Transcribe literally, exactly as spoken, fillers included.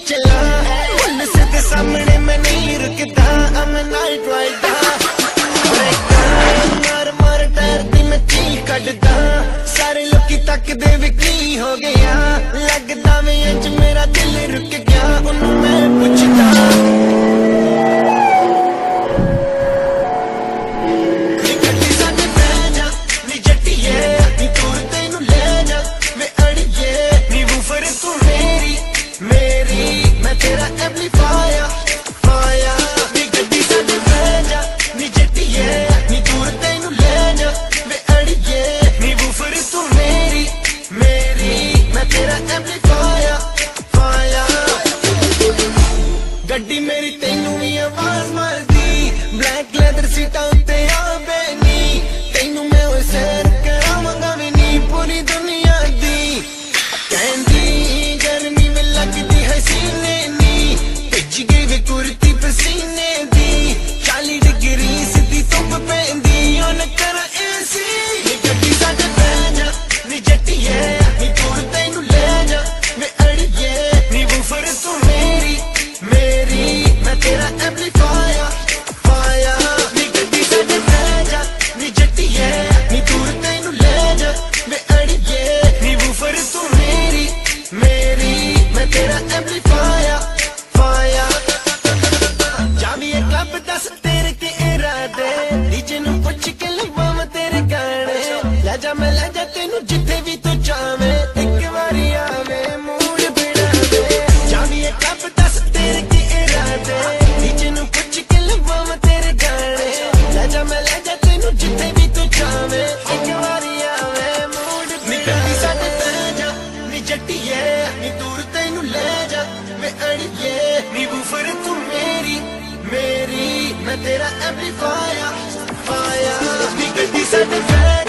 चला पुलिस के सामने मैं नहीं रुकता I'm a night rider मार मार टायर दी मैं चील कटदा सारे लोकी तकदे वे की हो गया लगदा वे इंज मेरा दिल रुक गया उन्हों मैं पुछदा गड्डी मेरी तेनू भी आवाज मारदी ब्लैक लेदर सीटा उत्ते आवे नी तेनू मैं ओए सैर करावांगा वी नी पूरी दुनिया दी कहंदी गर्मी में लगदी है सीने नी भिज गई वे कुर्ती पसीने दी चाली डिग्री सीधी धुप पैंदी ओन कर एसी नी गड्डी साडे पै जा नी जट्टिए नी दूर तेनू ले जा वे अड़िए नी वूफर तू मेरी मेरी मैं तेरा एम्पलीफायर फायर नी गड्डी साडे पै जा नी जट्टिए नी दूर तेनू ले जा वे अड़िए नी वूफर तू मेरी मेरी मैं तेरा एम्पलीफायर फायर जावी एक क्लब दस तेरे के इरादे डीजे नू पुछ के लवावां तेरे गाने ले जा मैं ले जा तेनू जिथे भी तू चाहे एक बारी आवे मूड बिना दे जावी एक क्लब दस तेरे के इरादे डीजे नू पुछ के लवावां तेरे गाने ले जा मैं ले जा तेनू जिथे भी तू चाहे एक बारी आवे मूड बिना दे साडे पै जा नी जट्टिए नी दूर तेनू ले जा वे अड़िए नी वूफर तू मेरी मेरी मैं तेरा एम्पलीफायर फायर नी गड्डी साडे पै